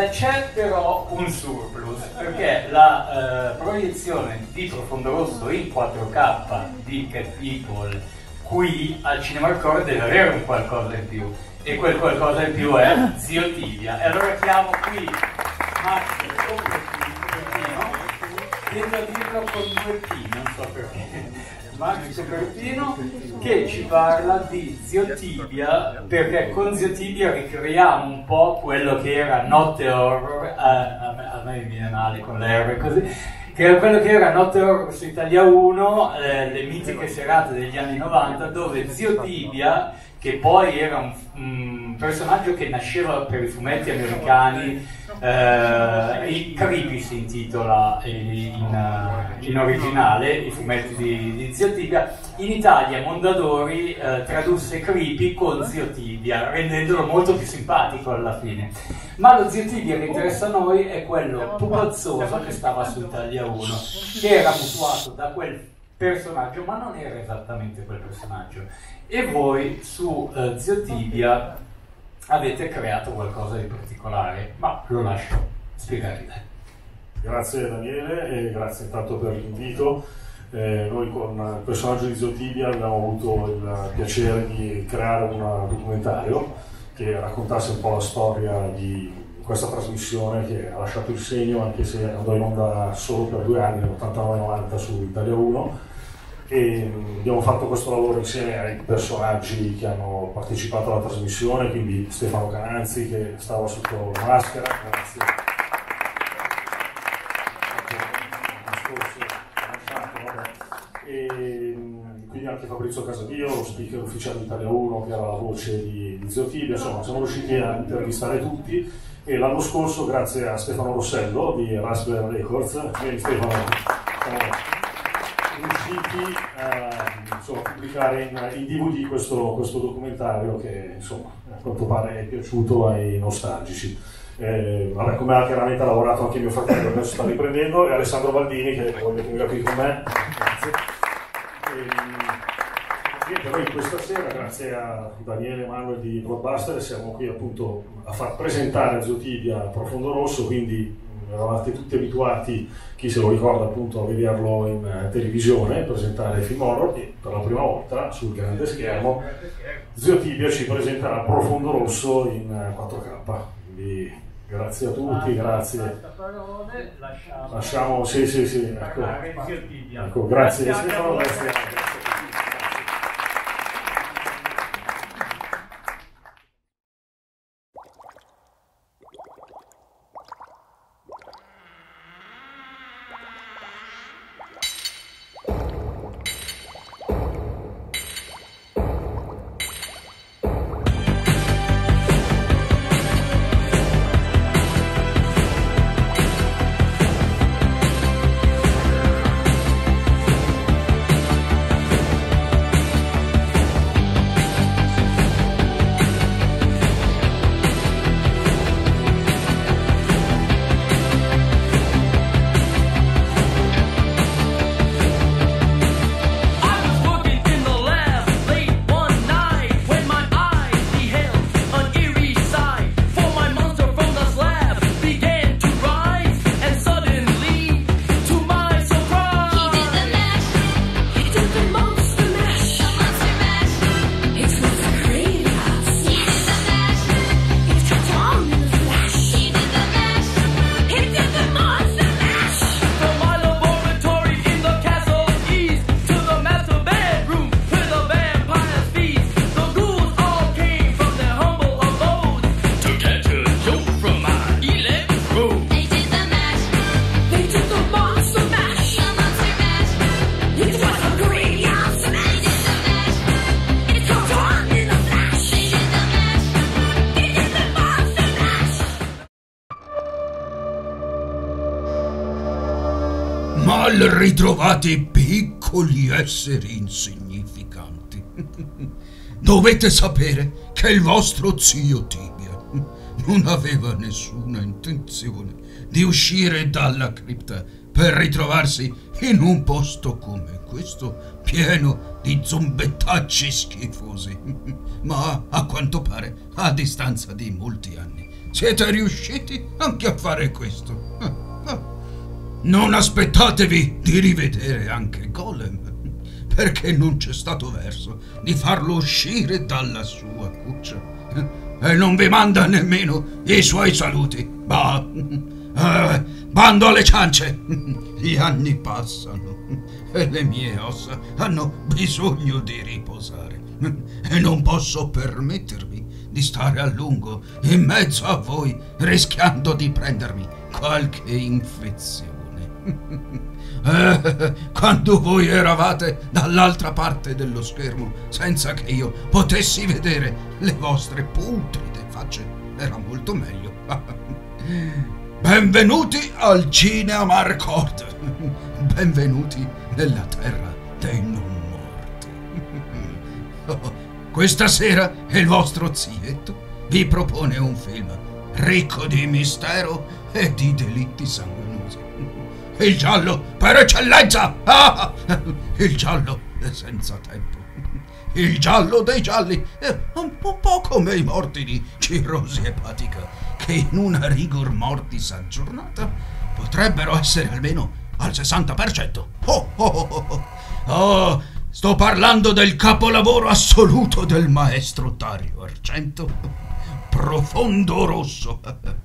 C'è però un surplus, perché la proiezione di Profondo Rosso in 4K di Cat People qui al Cinema Record deve avere un qualcosa in più, e quel qualcosa in più è Zio Tibia. E allora chiamo qui Max Copertino, tento a dirlo con 2P, non so perché, Max Copertino, che ci parla di Zio Tibia, perché con Zio Tibia ricreiamo un po' quello che era Notte Horror, a me viene male con l'R così, che era quello che era Notte Horror su Italia 1, le mitiche serate degli anni 90, dove Zio Tibia, che poi era un personaggio che nasceva per i fumetti americani, i Creepy si intitola in originale, i fumetti di Zio Tibia. In Italia Mondadori tradusse Creepy con Zio Tibia, rendendolo molto più simpatico alla fine. Ma lo Zio Tibia che interessa a noi è quello pupazzoso che stava su Italia 1, che era mutuato da quel personaggio, ma non era esattamente quel personaggio. E voi su Zio Tibia avete creato qualcosa di particolare, ma lo lascio spiegare. Grazie Daniele e grazie intanto per l'invito. Noi con il personaggio di Zio Tibia abbiamo avuto il piacere di creare un documentario che raccontasse un po' la storia di questa trasmissione che ha lasciato il segno, anche se andò in onda solo per 2 anni, nell'89-90 su Italia 1. E abbiamo fatto questo lavoro insieme ai personaggi che hanno partecipato alla trasmissione, quindi Stefano Cananzi che stava sotto la maschera, grazie. E quindi anche Fabrizio Casadio, lo speaker ufficiale di Italia 1, che era la voce di Zio Tibia. Insomma, siamo riusciti a intervistare tutti, e l'anno scorso, grazie a Stefano Rossello di Raspberry Records, Stefano, siamo riusciti a pubblicare in DVD questo documentario che insomma a quanto pare è piaciuto ai nostalgici. Vabbè, come ha chiaramente lavorato anche mio fratello, adesso sta riprendendo, e Alessandro Baldini che voglio tenere qui con me. Grazie. Niente, noi questa sera, grazie a Daniele e Manuel di Blockbuster, siamo qui appunto a far presentare Zio Tibia a Profondo Rosso, quindi eravate tutti abituati, chi se lo ricorda appunto, a vederlo in televisione, presentare film horror, e per la prima volta sul grande schermo Zio Tibia ci presenterà Profondo Rosso in 4K. Quindi grazie a tutti, grazie. Lasciamo, sì, ecco, grazie Stefano, grazie a tutti. Mal ritrovati piccoli esseri insignificanti. Dovete sapere che il vostro zio Tibia non aveva nessuna intenzione di uscire dalla cripta per ritrovarsi in un posto come questo, pieno di zombettacci schifosi. Ma a quanto pare, a distanza di molti anni, siete riusciti anche a fare questo. Non aspettatevi di rivedere anche Golem, perché non c'è stato verso di farlo uscire dalla sua cuccia. E non vi manda nemmeno i suoi saluti. Bando alle ciance! Gli anni passano e le mie ossa hanno bisogno di riposare. E non posso permettermi di stare a lungo in mezzo a voi rischiando di prendermi qualche infezione. Quando voi eravate dall'altra parte dello schermo senza che io potessi vedere le vostre putride facce, era molto meglio. Benvenuti al Cinema Record. Benvenuti nella terra dei non morti. Questa sera il vostro zietto vi propone un film ricco di mistero e di delitti sanguinosi. Il giallo per eccellenza! Il giallo senza tempo. Il giallo dei gialli, un po' come i morti di cirrosi epatica, che in una rigor mortis aggiornata potrebbero essere almeno al 60%. Sto parlando del capolavoro assoluto del maestro Dario Argento, Profondo Rosso.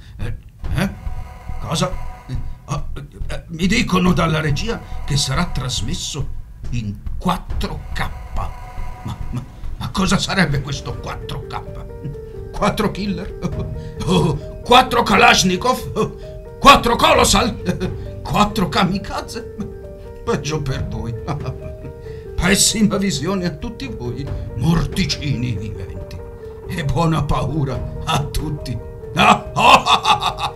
Cosa? Mi dicono dalla regia che sarà trasmesso in 4K. Ma cosa sarebbe questo 4K? 4 killer? 4 Kalashnikov? 4 Colossal? 4 kamikaze? Peggio per voi. Pessima visione a tutti voi, morticini viventi. E buona paura a tutti.